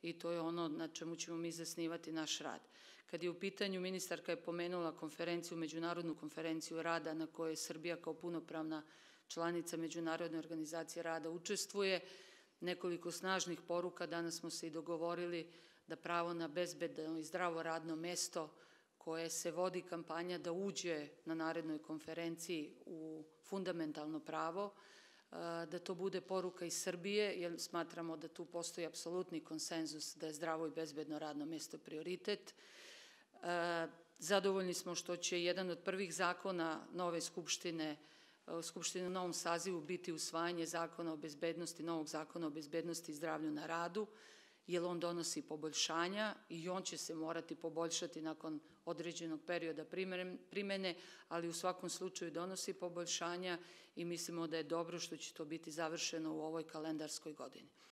i to je ono na čemu ćemo mi zasnivati naš rad. Kad je u pitanju, ministarka je pomenula konferenciju, međunarodnu konferenciju rada na kojoj Srbija kao punopravna članica Međunarodne organizacije rada učestvuje. Nekoliko snažnih poruka, danas smo se i dogovorili da pravo na bezbedno i zdravo radno mesto koje se vodi kampanja da uđe na narednoj konferenciji u fundamentalno pravo, da to bude poruka iz Srbije, jer smatramo da tu postoji apsolutni konsenzus da je zdravo i bezbedno radno mesto prioritet. Zadovoljni smo što će jedan od prvih zakona nove Skupštine u novom sazivu biti usvajanje zakona o bezbednosti, novog zakona o bezbednosti i zdravlju na radu, jer on donosi poboljšanja i on će se morati poboljšati nakon određenog perioda primene, ali u svakom slučaju donosi poboljšanja i mislimo da je dobro što će to biti završeno u ovoj kalendarskoj godini.